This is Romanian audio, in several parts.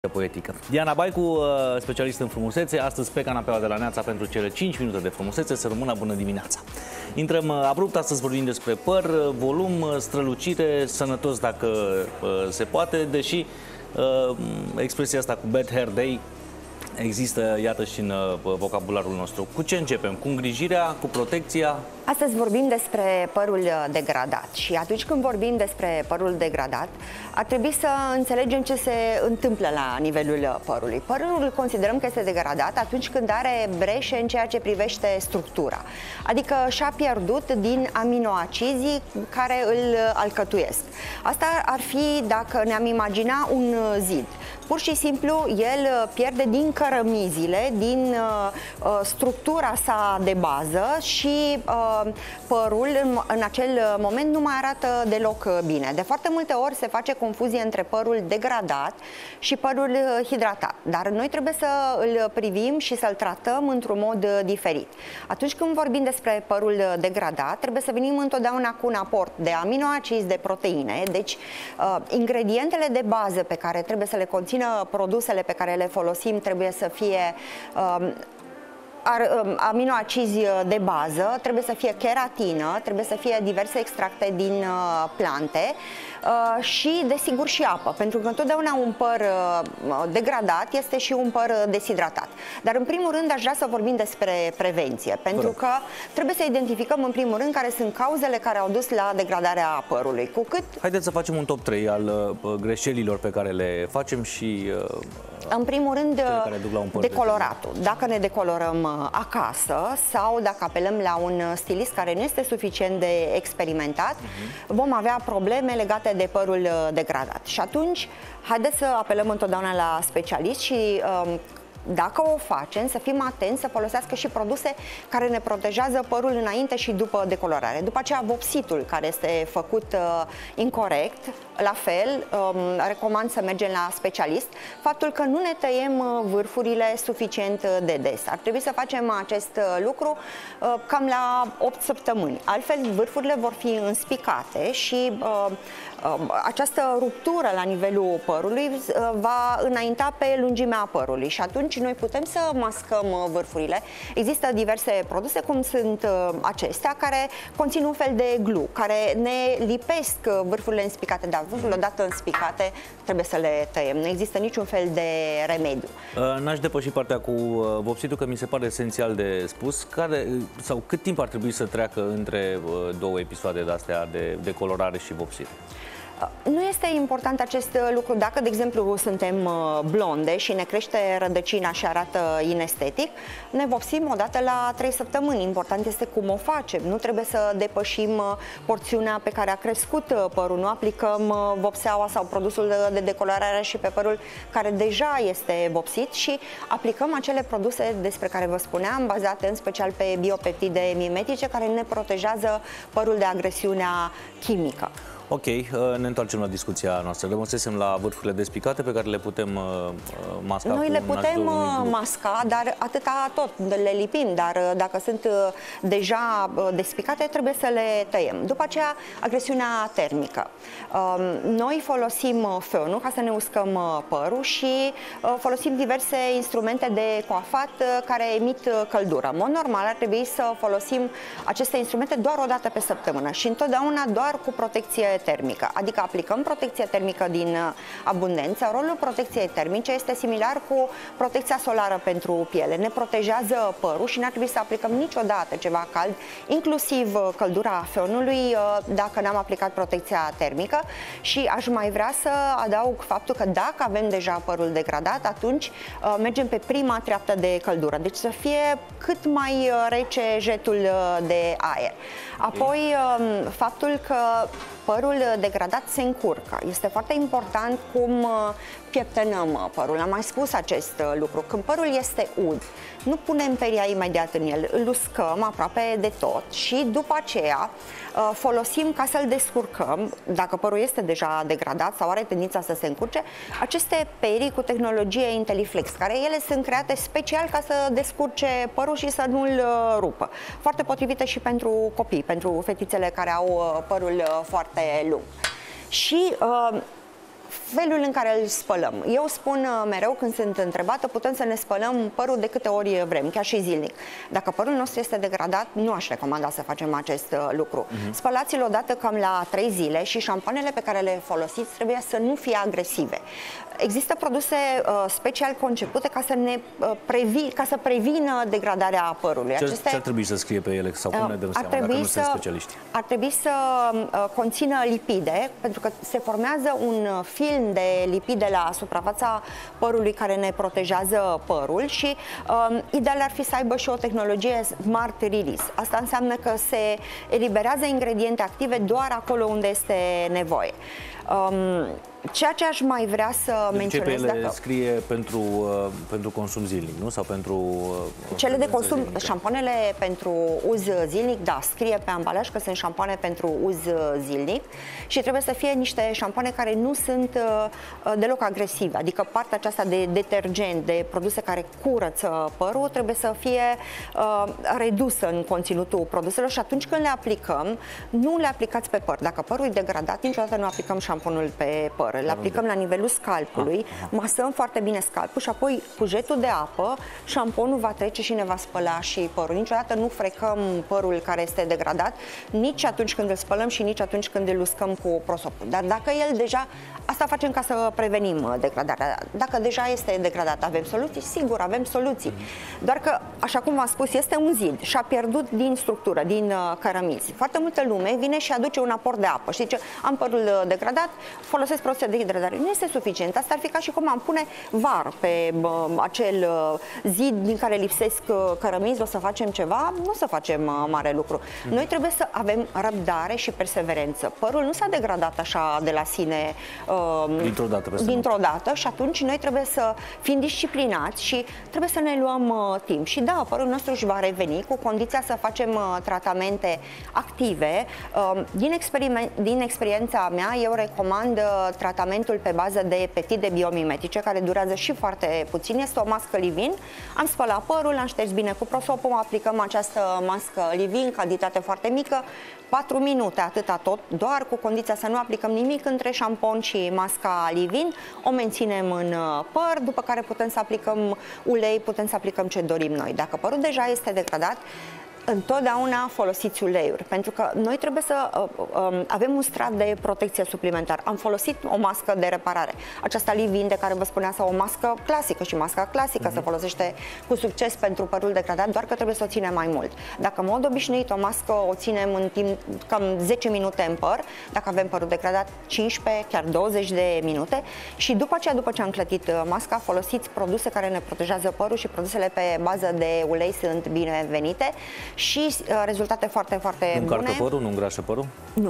poetică. Diana Baicu, specialist în frumusețe, astăzi pe canapeaua de la Neața pentru cele 5 minute de frumusețe. Să rămână bună dimineața! Intrăm abrupt, astăzi vorbim despre păr, volum, strălucire, sănătos dacă se poate, deși expresia asta cu Bad Hair Day există, iată, și în vocabularul nostru. Cu ce începem? Cu îngrijirea, cu protecția? Astăzi vorbim despre părul degradat și atunci când vorbim despre părul degradat, ar trebui să înțelegem ce se întâmplă la nivelul părului. Părul îl considerăm că este degradat atunci când are breșe în ceea ce privește structura, adică și-a pierdut din aminoacizii care îl alcătuiesc. Asta ar fi dacă ne-am imagina un zid. Pur și simplu el pierde din cărămizile, din structura sa de bază și părul în acel moment nu mai arată deloc bine. De foarte multe ori se face confuzie între părul degradat și părul hidratat, dar noi trebuie să îl privim și să-l tratăm într-un mod diferit. Atunci când vorbim despre părul degradat, trebuie să venim întotdeauna cu un aport de aminoacizi, de proteine, deci ingredientele de bază pe care trebuie să le conțină produsele pe care le folosim trebuie să fie aminoacizi de bază, trebuie să fie keratină, trebuie să fie diverse extracte din plante și, desigur, și apă, pentru că întotdeauna un păr degradat este și un păr deshidratat. Dar, în primul rând, aș vrea să vorbim despre prevenție, pentru că trebuie să identificăm, în primul rând, care sunt cauzele care au dus la degradarea părului. Cu cât... Haideți să facem un top 3 al greșelilor pe care le facem și... În primul rând, decoloratul. Dacă ne decolorăm acasă sau dacă apelăm la un stilist care nu este suficient de experimentat, vom avea probleme legate de părul degradat. Și atunci, haideți să apelăm întotdeauna la specialist și dacă o facem, să fim atenți să folosească și produse care ne protejează părul înainte și după decolorare. După aceea, vopsitul, care este făcut incorect, la fel, recomand să mergem la specialist. Faptul că nu ne tăiem vârfurile suficient de des. Ar trebui să facem acest lucru cam la 8 săptămâni. Altfel, vârfurile vor fi înspicate și această ruptură la nivelul părului va înainta pe lungimea părului și atunci noi putem să mascăm vârfurile. Există diverse produse, cum sunt acestea, care conțin un fel de glu, care ne lipesc vârfurile înspicate, dar vârfurile odată înspicate trebuie să le tăiem. Nu există niciun fel de remediu. N-aș depăși partea cu vopsitul, că mi se pare esențial de spus. Care sau cât timp ar trebui să treacă între două episoade de-astea de decolorare și vopsit? Nu este important acest lucru dacă, de exemplu, suntem blonde și ne crește rădăcina și arată inestetic, ne vopsim odată la 3 săptămâni. Important este cum o facem. Nu trebuie să depășim porțiunea pe care a crescut părul. Nu aplicăm vopseaua sau produsul de decolorare și pe părul care deja este vopsit și aplicăm acele produse despre care vă spuneam, bazate în special pe biopeptide mimetice, care ne protejează părul de agresiunea chimică. Ok, ne întoarcem la discuția noastră. Rămăsesem la vârfurile despicate pe care le putem masca. Noi le putem masca, dar atâta tot, le lipim, dar dacă sunt deja despicate, trebuie să le tăiem. După aceea, agresiunea termică. Noi folosim feonul ca să ne uscăm părul și folosim diverse instrumente de coafat care emit căldură. În mod normal, ar trebui să folosim aceste instrumente doar o dată pe săptămână și întotdeauna doar cu protecție termică, adică aplicăm protecție termică din abundență. Rolul protecției termice este similar cu protecția solară pentru piele. Ne protejează părul și n-ar trebui să aplicăm niciodată ceva cald, inclusiv căldura feonului, dacă n-am aplicat protecția termică. Și aș mai vrea să adaug faptul că dacă avem deja părul degradat, atunci mergem pe prima treaptă de căldură, deci să fie cât mai rece jetul de aer. Apoi, faptul că părul degradat se încurcă. Este foarte important cum pieptănăm părul. Am mai spus acest lucru. Când părul este ud, nu punem peria imediat în el, îl uscăm aproape de tot și după aceea folosim ca să-l descurcăm, dacă părul este deja degradat sau are tendința să se încurce, aceste perii cu tehnologie IntelliFlex, care ele sunt create special ca să descurce părul și să nu-l rupă. Foarte potrivite și pentru copii, pentru fetițele care au părul foarte lung. Și felul în care îl spălăm. Eu spun mereu când sunt întrebată, putem să ne spălăm părul de câte ori vrem, chiar și zilnic. Dacă părul nostru este degradat, nu aș recomanda să facem acest lucru. Spălați-l odată cam la 3 zile și șampoanele pe care le folosiți trebuie să nu fie agresive. Există produse special concepute ca să prevină degradarea părului. Ce ar trebui să scrie pe ele sau cum ne dăm seama dacă nu sunt specialiști? Ar trebui să conțină lipide, pentru că se formează un film de lipide la suprafața părului care ne protejează părul și ideal ar fi să aibă și o tehnologie Smart Release. Asta înseamnă că se eliberează ingrediente active doar acolo unde este nevoie. Ceea ce aș mai vrea să menționez... Ce pe ele scrie pentru consum zilnic, nu? Sau pentru... Cele de consum, șampoanele pentru uz zilnic, da, scrie pe ambalaj că sunt șampoane pentru uz zilnic și trebuie să fie niște șampoane care nu sunt deloc agresive, adică partea aceasta de detergent, de produse care curăță părul, trebuie să fie redusă în conținutul produselor și atunci când le aplicăm, nu le aplicați pe păr. Dacă părul e degradat, niciodată nu aplicăm șamponul pe păr. Îl aplicăm la nivelul scalpului, masăm foarte bine scalpul și apoi cu jetul de apă, șamponul va trece și ne va spăla și părul. Niciodată nu frecăm părul care este degradat, nici atunci când îl spălăm și nici atunci când îl uscăm cu prosopul. Dar dacă el deja, asta facem ca să prevenim degradarea. Dacă deja este degradat, avem soluții? Sigur, avem soluții. Doar că, așa cum v-am spus, este un zid și a pierdut din structură, din cărămizi. Foarte multă lume vine și aduce un aport de apă. Știi ce? Am părul degradat, folosesc produse de hidratare. Nu este suficient. Asta ar fi ca și cum am pune var pe acel zid din care lipsesc cărămizi, o să facem ceva, nu o să facem mare lucru. Noi trebuie să avem răbdare și perseverență. Părul nu s-a degradat așa de la sine dintr-o dată și atunci noi trebuie să fim disciplinați și trebuie să ne luăm timp. Și da, părul nostru își va reveni cu condiția să facem tratamente active. Din experiența mea, eu recomand tratamentul pe bază de peptide biomimetice, care durează și foarte puțin. Este o mască leave-in. Am spălat părul, am șters bine cu prosopul, aplicăm această mască leave-in, cantitate foarte mică, 4 minute, atâta tot, doar cu condiția să nu aplicăm nimic între șampon și masca leave-in, o menținem în păr, după care putem să aplicăm ulei, putem să aplicăm ce dorim noi. Dacă părul deja este degradat, întotdeauna folosiți uleiuri, pentru că noi trebuie să avem un strat de protecție suplimentar. Am folosit o mască de reparare, aceasta leave-in de care vă spuneam, sau o mască clasică, și masca clasică se folosește cu succes pentru părul degradat, doar că trebuie să o ținem mai mult. Dacă în mod obișnuit o mască o ținem în timp cam 10 minute în păr, dacă avem părul degradat 15, chiar 20 de minute și după aceea, după ce am clătit masca, folosiți produse care ne protejează părul și produsele pe bază de ulei sunt binevenite și rezultate foarte, foarte bune. Nu încarcă părul, nu îngrașă părul?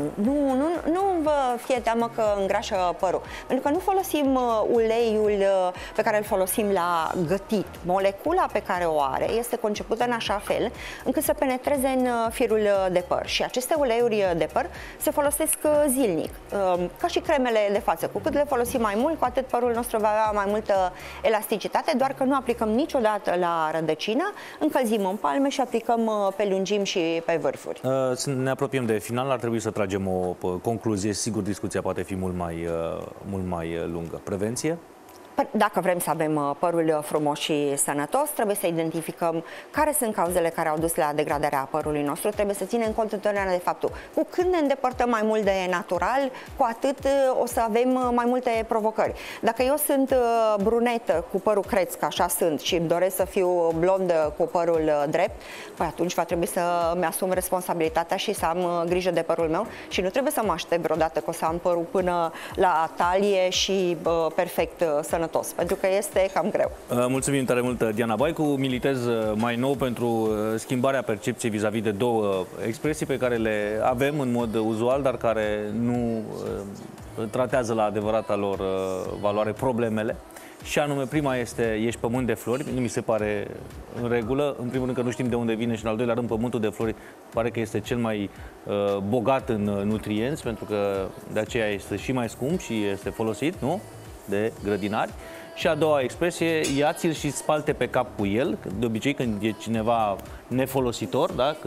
Nu vă fie teamă că îngrașă părul. Pentru că nu folosim uleiul pe care îl folosim la gătit. Molecula pe care o are este concepută în așa fel încât să penetreze în firul de păr. Și aceste uleiuri de păr se folosesc zilnic, ca și cremele de față. Cu cât le folosim mai mult, cu atât părul nostru va avea mai multă elasticitate, doar că nu aplicăm niciodată la rădăcină, încălzim în palme și aplicăm pe lungimi și pe vârfuri. Ne apropiem de final, ar trebui să tragem o concluzie. Sigur, discuția poate fi mult mai lungă. Prevenție? Dacă vrem să avem părul frumos și sănătos, trebuie să identificăm care sunt cauzele care au dus la degradarea părului nostru. Trebuie să ținem cont întotdeauna de faptul cu cât ne îndepărtăm mai mult de natural, cu atât o să avem mai multe provocări. Dacă eu sunt brunetă cu părul creț, că așa sunt, și îmi doresc să fiu blondă cu părul drept, păi atunci va trebui să-mi asum responsabilitatea și să am grijă de părul meu și nu trebuie să mă aștept vreodată că o să am părul până la talie și perfect sănătos, pentru că este cam greu. Mulțumim tare mult, Diana Baicu. Militez mai nou pentru schimbarea percepției vis-a-vis de două expresii pe care le avem în mod uzual, dar care nu tratează la adevărata lor valoare problemele. Și anume, prima este: ești pământ de flori. Nu mi se pare în regulă. În primul rând că nu știm de unde vine și în al doilea rând pământul de flori pare că este cel mai bogat în nutrienți, pentru că de aceea este și mai scump și este folosit, nu? De grădinari. Și a doua expresie: ia-ți-l și spalte pe cap cu el. De obicei, când e cineva nefolositor, da? Când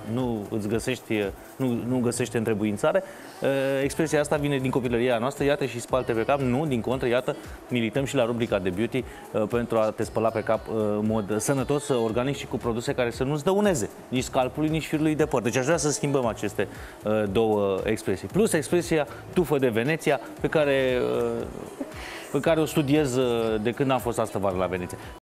nu îți găsești, nu găsește întrebuințare. Expresia asta vine din copilăria noastră, iată și spală-te pe cap. Nu, din contră, iată, milităm și la rubrica de beauty pentru a te spăla pe cap în mod sănătos, organic și cu produse care să nu-ți dăuneze nici scalpului, nici firului de păr. Deci aș vrea să schimbăm aceste două expresii. Plus expresia tufă de Veneția, pe care o studiez de când am fost astă vară la Veneția.